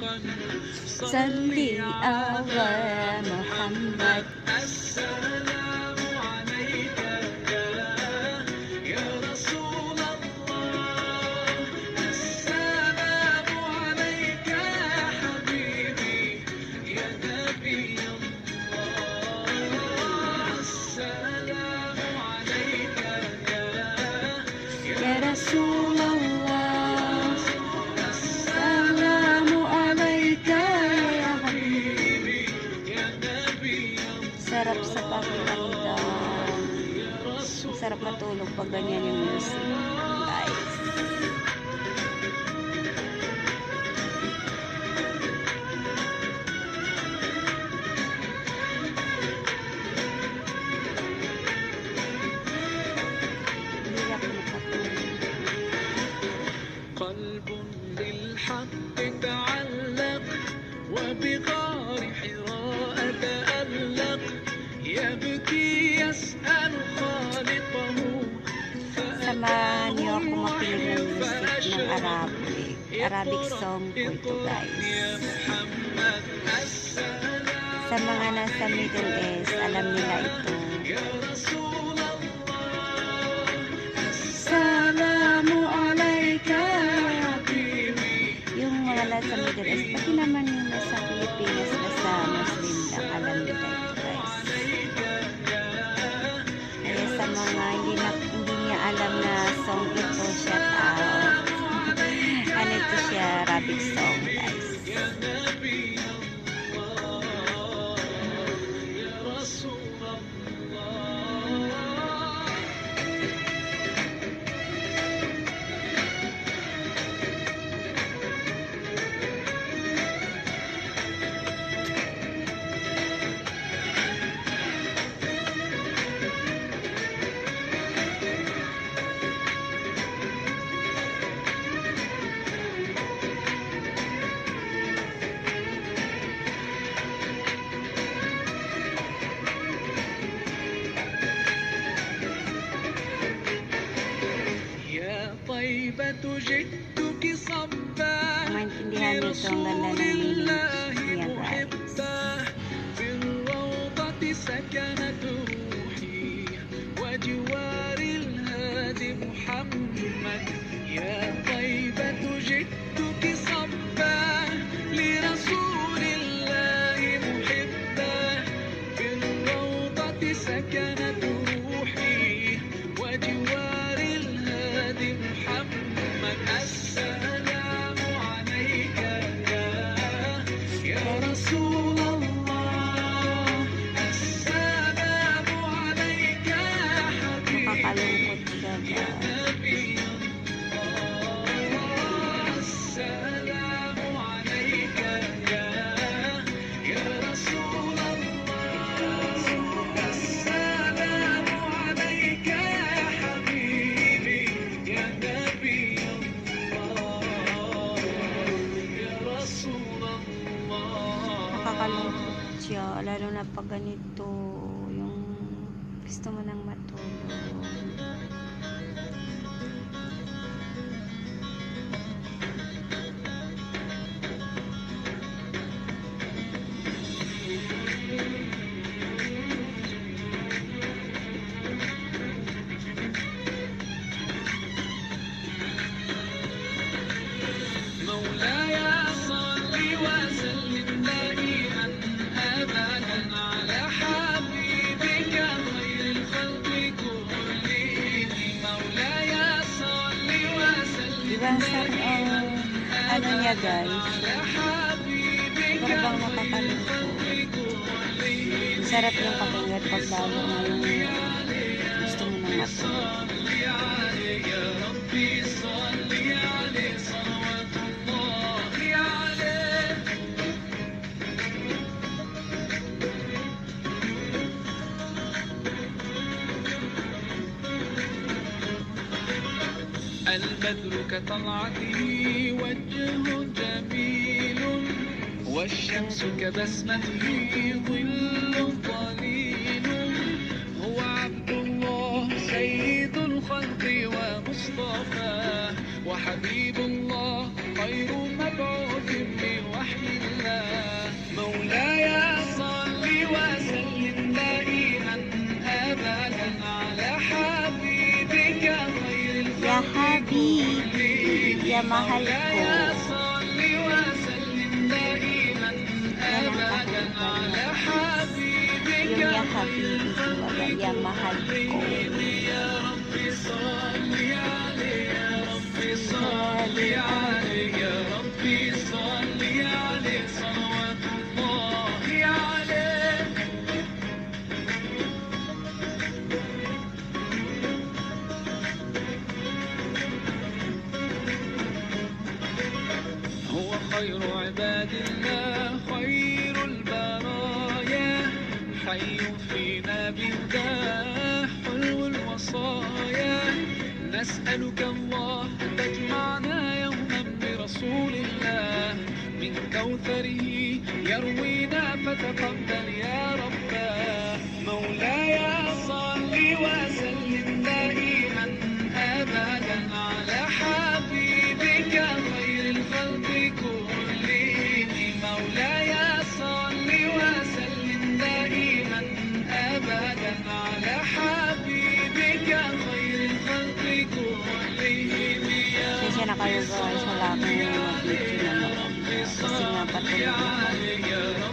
صلي على محمد. السلام عليك يا رسول الله، السلام عليك يا حبيبي يا نبي الله، السلام عليك يا رسول الله، السلام عليك يا حبيبي. Sarap sa pakiramdam. Sarap matulog pag ganyan yung music, guys. Hindi ako makatulog. قلب بالحق تعلق وبغار حراء تألق يبكي يسأل خالقه Samahan niyo ako makinig ng music ng Arabic. Arabic song po ito, guys. Sa mga nasa Middle East, alam nila ito. Salamu alayka ya habibi. Yung mga nasa Middle East, pati naman yung nasa Pilipinas, nasa Muslim lang, alam nila ito, guys. Kaya sa mga hindi niya alam na song ito, shout out. Ano ito siya, Arabic song, guys. طيبة جئتك صبا Maintindihan nyo ito, ang ganda ng meaning niya, guys. في الروضة سكنت روحي وجوار الهادي محمد، يا طيبة جئتك صبا لرسول الله محبا، في الروضة سكنت روحي وجوار الهادي محمد، السلام عليك يا رسول الله، السلام عليك يا حبيبي Nakakalungkot siya, guys. نبي الله، السلام عليك يا رسول الله، السلام عليك يا حبيبي يا نبي الله، يا رسول الله. Nakakalungkot siya, lalo na pag ganito, yung gusto mo nang matulog. مولاي صل وسلم دائما ابدا على حبيبك خير الخلق كلهم، مولاي صل وسلم Diba, ano niya, guys? على حبيبك Parang nakakalungkot. Ang sarap yung pakinggan pag lalo na yung gusto mo nang matulog. صل عليه يا ربي صل عليه صلوات الله عليه. البدر كطلعته وجه جميل والشمس كبسمته ظل ظليل، هو عبد الله سيد الخلق ومصطفاه وحبيب الله خير مبعوث من وحي ya mahal ko. Yan ang kahiban niya. Yung ya habibi, kumbaga, ya mahal ko. هو خير عباد الله خير البرايا حي فينا بالله حلو الوصايا نسألك الله تجمعنا يوما برسول الله من كوثره يروينا فتقبل يا رباه مولاي صل وسلم دائما أبدا على حبيبك خير الخلق كلهم مولاي صل وسلم دائما أبدا على حبيبك خير الخلق كلهم Pasensya na kayo guys, wala akong mga video na noon. Kasi nga patulog na ako.